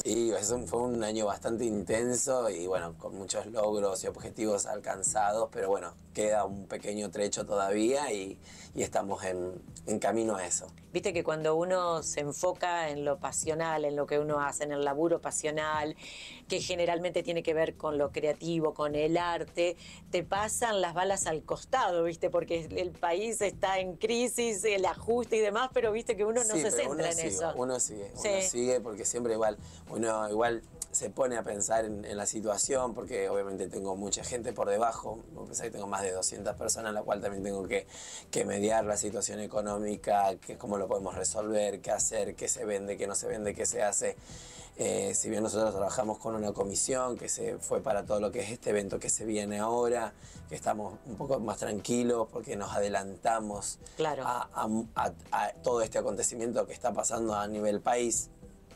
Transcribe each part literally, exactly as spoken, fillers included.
Y es un, fue un año bastante intenso y bueno, con muchos logros y objetivos alcanzados, pero bueno, queda un pequeño trecho todavía y, y estamos en, en camino a eso. Viste que cuando uno se enfoca en lo pasional, en lo que uno hace, en el laburo pasional, que generalmente tiene que ver con lo creativo, con el arte, te pasan las balas al costado, ¿viste? Porque el país está en crisis, el ajuste y demás, pero viste que uno no Sí, se centra uno en sigue, eso. Uno sigue, Sí. uno sigue porque siempre igual, uno igual se pone a pensar en, en la situación, porque obviamente tengo mucha gente por debajo, pensar que tengo más de doscientas personas, la cual también tengo que, que mediar la situación económica, que cómo lo podemos resolver, qué hacer, qué se vende, qué no se vende, qué se hace. Eh, si bien nosotros trabajamos con una comisión que se fue para todo lo que es este evento que se viene ahora, que estamos un poco más tranquilos porque nos adelantamos claro. a, a, a, a todo este acontecimiento que está pasando a nivel país.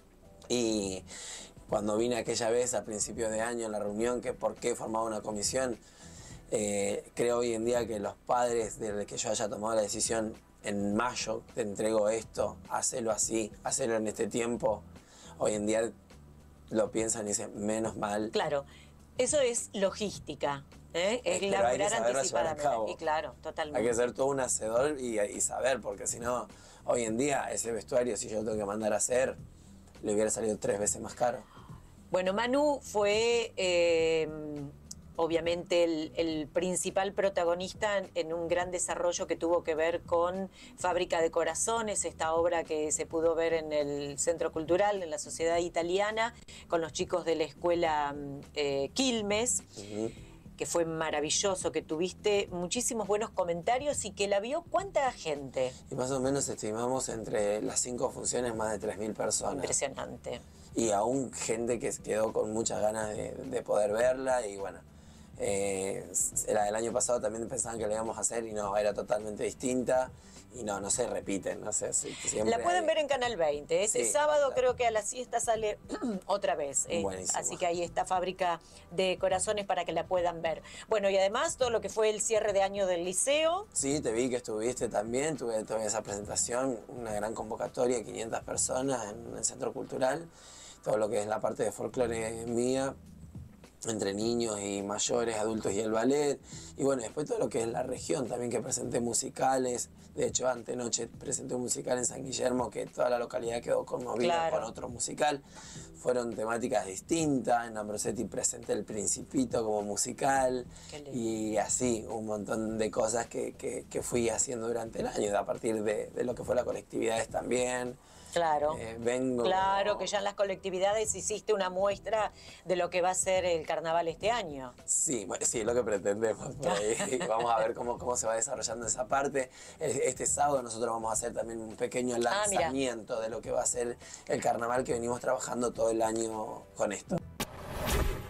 Y cuando vine aquella vez a principios de año en la reunión, que por qué formaba una comisión, eh, creo hoy en día que los padres, desde que yo haya tomado la decisión en mayo, te entrego esto, hacelo así, hacelo en este tiempo, hoy en día lo piensan y dicen, menos mal. Claro, eso es logística, ¿eh? Es Pero laburar hay que saberla llevar a anticipadamente. cabo. Y claro, totalmente. Hay que ser todo un hacedor y, y saber, porque si no, hoy en día ese vestuario, si yo lo tengo que mandar a hacer, le hubiera salido tres veces más caro. Bueno, Manu fue eh, obviamente el, el principal protagonista en, en un gran desarrollo que tuvo que ver con Fábrica de Corazones, esta obra que se pudo ver en el Centro Cultural, en la Sociedad Italiana, con los chicos de la escuela eh, Quilmes. Uh-huh. Que fue maravilloso, que tuviste muchísimos buenos comentarios y que la vio ¿cuánta gente? Y más o menos estimamos entre las cinco funciones más de tres mil personas. Impresionante. Y aún gente que quedó con muchas ganas de, de poder verla y bueno, eh, la del año pasado también pensaban que la íbamos a hacer y no, era totalmente distinta. Y no, no se repiten, no sé. La pueden hay... ver en Canal veinte. Ese sí, sábado claro. Creo que a la siesta sale otra vez. Eh, así que ahí está Fábrica de Corazones para que la puedan ver. Bueno, y además todo lo que fue el cierre de año del liceo. Sí, te vi que estuviste también. Tuve, tuve esa presentación, una gran convocatoria, quinientas personas en el Centro Cultural. Todo lo que es la parte de folclore mía, entre niños y mayores, adultos y el ballet. Y bueno, después todo lo que es la región también, que presenté musicales. De hecho, antenoche presenté un musical en San Guillermo que toda la localidad quedó conmovida claro. con otro musical. Fueron temáticas distintas. En Ambrosetti presenté El Principito como musical. Y así, un montón de cosas que, que, que fui haciendo durante el año, a partir de, de lo que fue las colectividades también. Claro, eh, vengo... claro, que ya en las colectividades hiciste una muestra de lo que va a ser el carnaval este año. Sí, bueno, sí, es lo que pretendemos por ahí. Vamos a ver cómo, cómo se va desarrollando esa parte. Este sábado nosotros vamos a hacer también un pequeño lanzamiento ah, de lo que va a ser el carnaval, que venimos trabajando todo el año con esto.